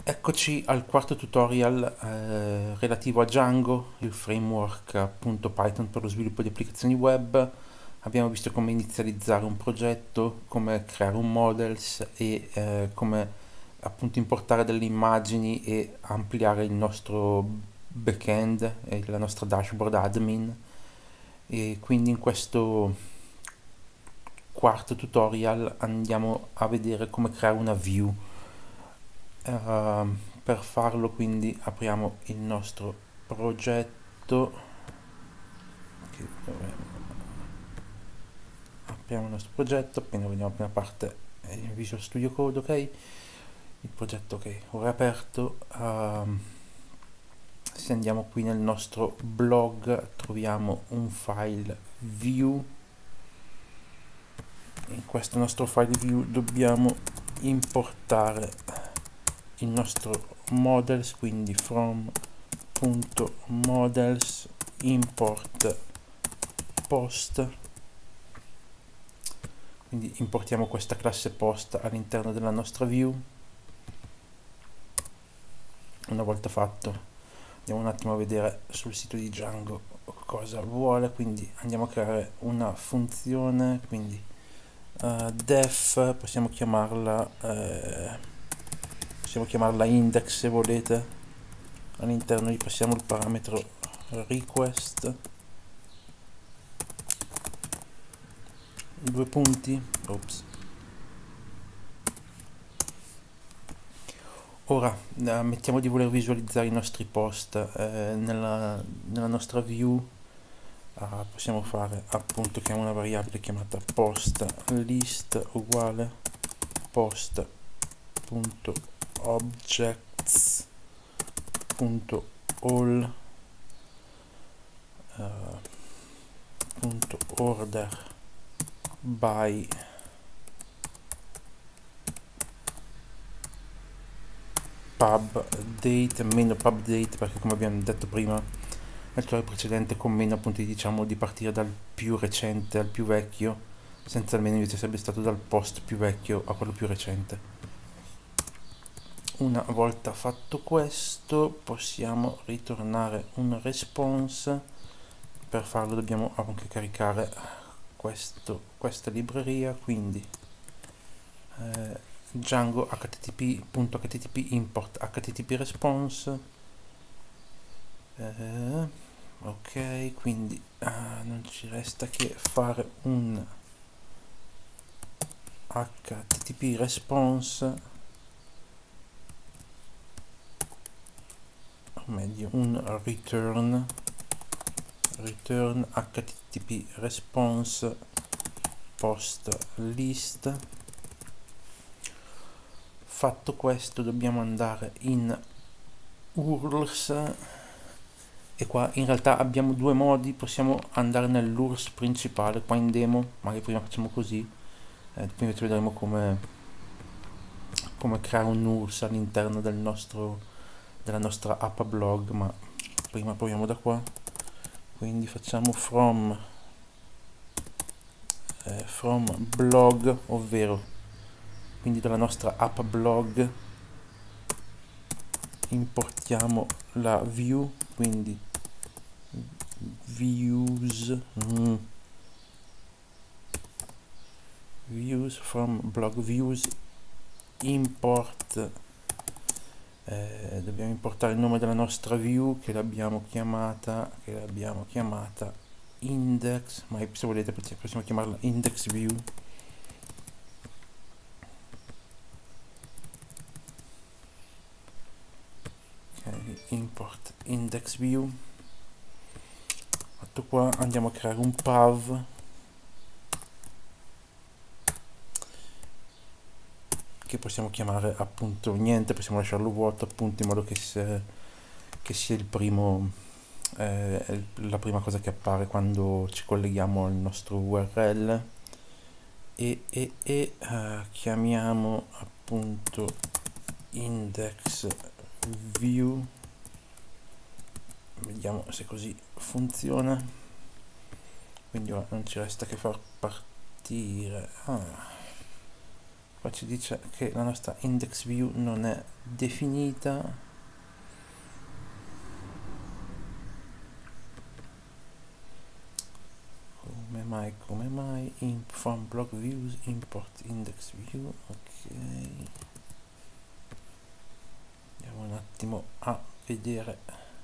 Eccoci al quarto tutorial relativo a Django, il framework appunto Python per lo sviluppo di applicazioni web. Abbiamo visto come inizializzare un progetto, come creare un models e come appunto importare delle immagini e ampliare il nostro backend e la nostra dashboard admin. E quindi in questo quarto tutorial andiamo a vedere come creare una view. Per farlo quindi apriamo il nostro progetto, apriamo il nostro progetto, appena vediamo la prima parte in Visual Studio Code, ok, il progetto ok, ora è aperto. Se andiamo qui nel nostro blog troviamo un file view. In questo nostro file view dobbiamo importare il nostro models, quindi from.models import post, quindi importiamo questa classe post all'interno della nostra view. Una volta fatto andiamo un attimo a vedere sul sito di Django cosa vuole, quindi andiamo a creare una funzione, quindi def, possiamo chiamarla index se volete. All'interno gli passiamo il parametro request, due punti, ops. Ora mettiamo di voler visualizzare i nostri post nella nostra view. Possiamo fare appunto che una variabile chiamata post list uguale post.objects.all .order by pub date, meno pub date, perché come abbiamo detto prima nel tutorial precedente con meno appunto diciamo di partire dal più recente al più vecchio, senza il meno invece sarebbe stato dal post più vecchio a quello più recente. Una volta fatto questo possiamo ritornare un response. Per farlo dobbiamo anche caricare questa libreria, quindi Django http import http response. Ok, quindi non ci resta che fare un http response, o meglio un return http response post list. Fatto questo dobbiamo andare in URLs e qua in realtà abbiamo due modi. Possiamo andare nell'URLs principale qua in demo, magari prima facciamo così, poi invece vedremo come creare un URLs all'interno della nostra app blog, ma prima proviamo da qua. Quindi facciamo from blog, ovvero quindi dalla nostra app blog importiamo la view, quindi views from blog views import, dobbiamo importare il nome della nostra view che l'abbiamo chiamata index, ma se volete possiamo chiamarla index view. Okay, import index view. Fatto qua andiamo a creare un pav che possiamo chiamare appunto niente, possiamo lasciarlo vuoto appunto in modo che sia il primo, la prima cosa che appare quando ci colleghiamo al nostro URL. Chiamiamo appunto index view, vediamo se così funziona. Quindi ora non ci resta che far partire Qua ci dice che la nostra index view non è definita. Come mai, from blog views, import index view, ok. Andiamo un attimo a vedere.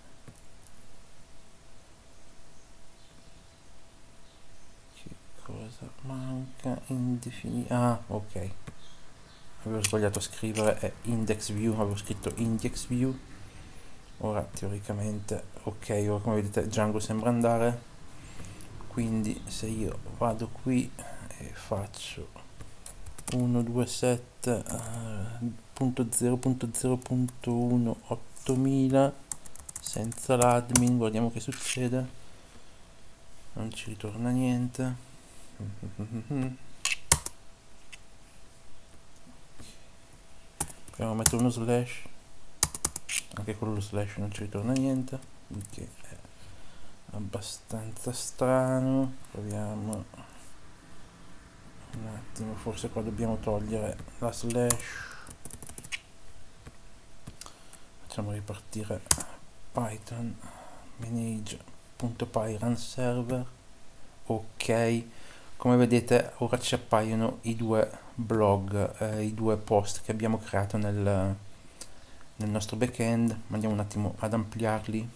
Che cosa manca, indefinito, ah, ok. Avevo sbagliato a scrivere, è index view, avevo scritto index view. Ora teoricamente, ok, ora come vedete Django sembra andare. Quindi se io vado qui e faccio 127.0.0.1 8000 senza l'admin, guardiamo che succede. Non ci ritorna niente. Proviamo a mettere uno slash, anche con lo slash non ci ritorna niente, che è abbastanza strano. Proviamo un attimo, forse qua dobbiamo togliere la slash. Facciamo ripartire python manage.py run server. Ok, come vedete ora ci appaiono i due blog, i due post che abbiamo creato nel nostro backend. Andiamo un attimo ad ampliarli.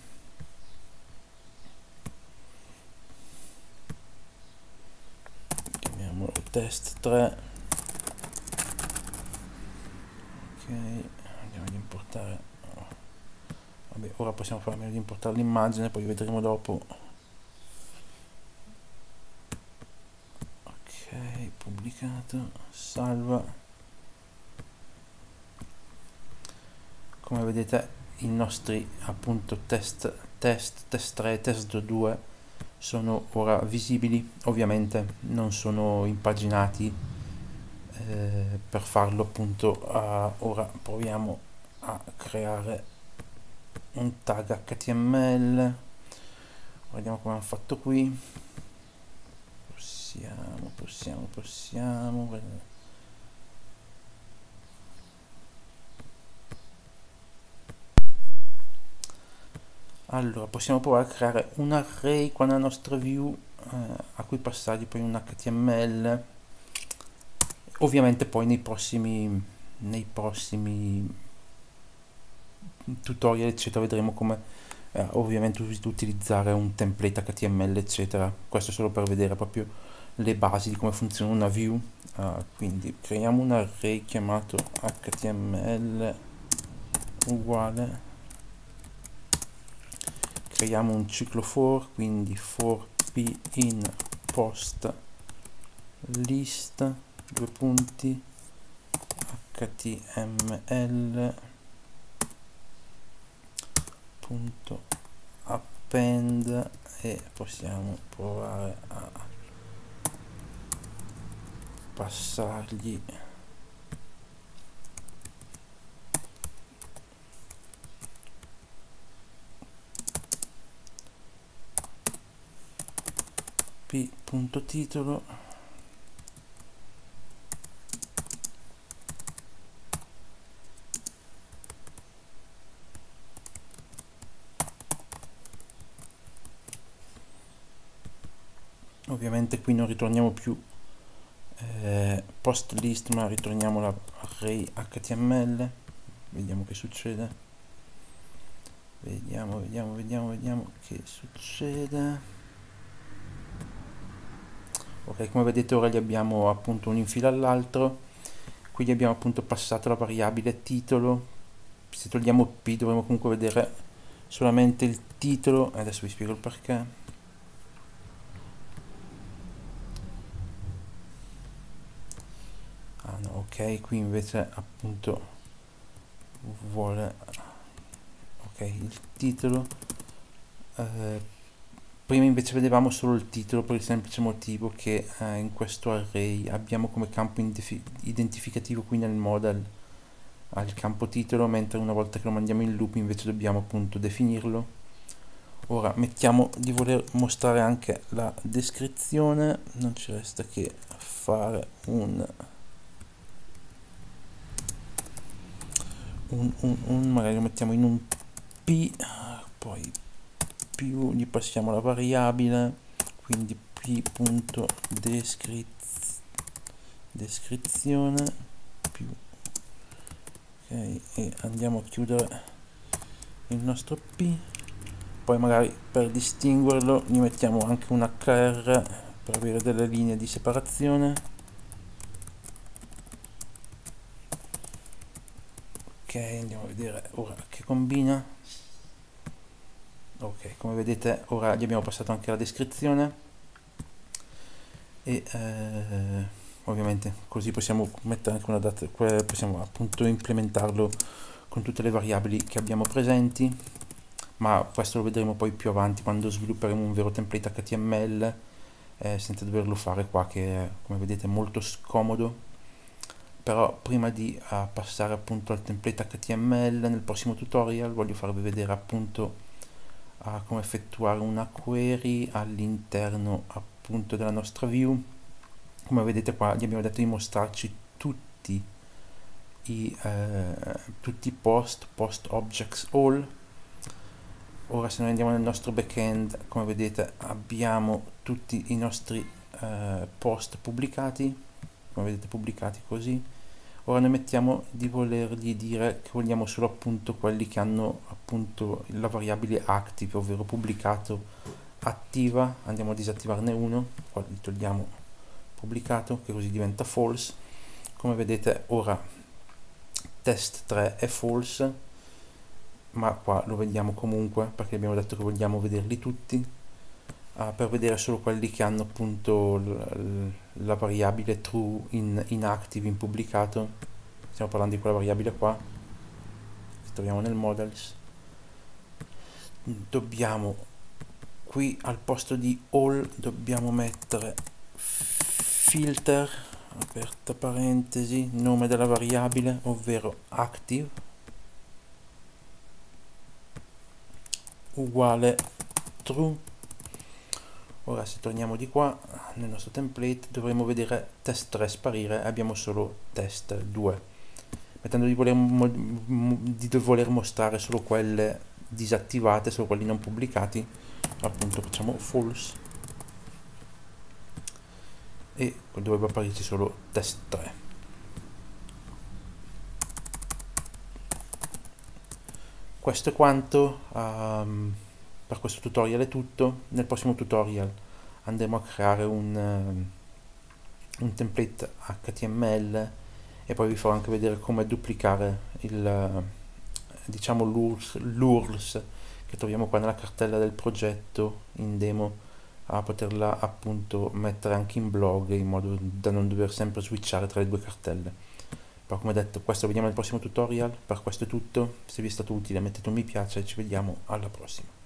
Chiamiamolo test 3. Ok, andiamo ad importare. Vabbè, ora possiamo fare meglio di importare l'immagine, poi vedremo dopo. Ok, pubblicato, salva. Come vedete i nostri appunto test 3, test 2 sono ora visibili. Ovviamente non sono impaginati, per farlo appunto ora proviamo a creare un tag HTML. Vediamo come hanno fatto qui. Possiamo. Allora, possiamo provare a creare un array con la nostra view, a cui passargli poi un HTML. Ovviamente poi nei prossimi tutorial eccetera vedremo come ovviamente utilizzare un template HTML eccetera. Questo solo per vedere proprio le basi di come funziona una view. Quindi creiamo un array chiamato HTML uguale, creiamo un ciclo for, quindi for p in post list, due punti, html punto append, e possiamo provare a passargli p.titolo. Ovviamente qui non ritorniamo più post list, ma ritorniamo l'array HTML. Vediamo che succede. Vediamo che succede. Ok, come vedete ora li abbiamo appunto uno in fila all'altro. Qui gli abbiamo appunto passato la variabile titolo. Se togliamo p dovremo comunque vedere solamente il titolo. Adesso vi spiego il perché. Ah no, ok, qui invece appunto vuole, ok, il titolo. Prima invece vedevamo solo il titolo per il semplice motivo che in questo array abbiamo come campo identificativo qui nel model il campo titolo, mentre una volta che lo mandiamo in loop invece dobbiamo appunto definirlo. Ora mettiamo di voler mostrare anche la descrizione, non ci resta che fare un magari lo mettiamo in un p, poi più gli passiamo la variabile, quindi p.descrizione più, ok, e andiamo a chiudere il nostro p. Poi magari per distinguerlo gli mettiamo anche un hr per avere delle linee di separazione. Ok, andiamo a vedere ora che combina. Ok, come vedete ora gli abbiamo passato anche la descrizione e ovviamente così possiamo mettere anche una data, possiamo appunto implementarlo con tutte le variabili che abbiamo presenti, ma questo lo vedremo poi più avanti quando svilupperemo un vero template HTML, senza doverlo fare qua, che come vedete è molto scomodo. Però prima di passare appunto al template HTML, nel prossimo tutorial voglio farvi vedere appunto come effettuare una query all'interno appunto della nostra view. Come vedete qua gli abbiamo detto di mostrarci tutti i post objects all. Ora se noi andiamo nel nostro backend, come vedete abbiamo tutti i nostri post pubblicati, come vedete pubblicati così. Ora noi mettiamo di volergli dire che vogliamo solo appunto quelli che hanno appunto la variabile active, ovvero pubblicato attiva. Andiamo a disattivarne uno, qua gli togliamo pubblicato, che così diventa false. Come vedete ora test3 è false, ma qua lo vediamo comunque perché abbiamo detto che vogliamo vederli tutti. Per vedere solo quelli che hanno appunto la variabile true in active, in pubblicato. Stiamo parlando di quella variabile qua che troviamo nel models. Dobbiamo qui al posto di all dobbiamo mettere filter, aperta parentesi, nome della variabile, ovvero active, uguale true. Ora se torniamo di qua nel nostro template dovremo vedere test3 sparire e abbiamo solo test2, mettendo di voler mostrare solo quelle disattivate, solo quelli non pubblicati. Appunto facciamo false e dovrebbe apparirci solo test3. Questo è quanto. Per questo tutorial è tutto. Nel prossimo tutorial andremo a creare un template HTML e poi vi farò anche vedere come duplicare diciamo l'URLs che troviamo qua nella cartella del progetto in demo, a poterla appunto mettere anche in blog in modo da non dover sempre switchare tra le due cartelle. Però come detto, questo lo vediamo nel prossimo tutorial. Per questo è tutto. Se vi è stato utile mettete un mi piace e ci vediamo alla prossima.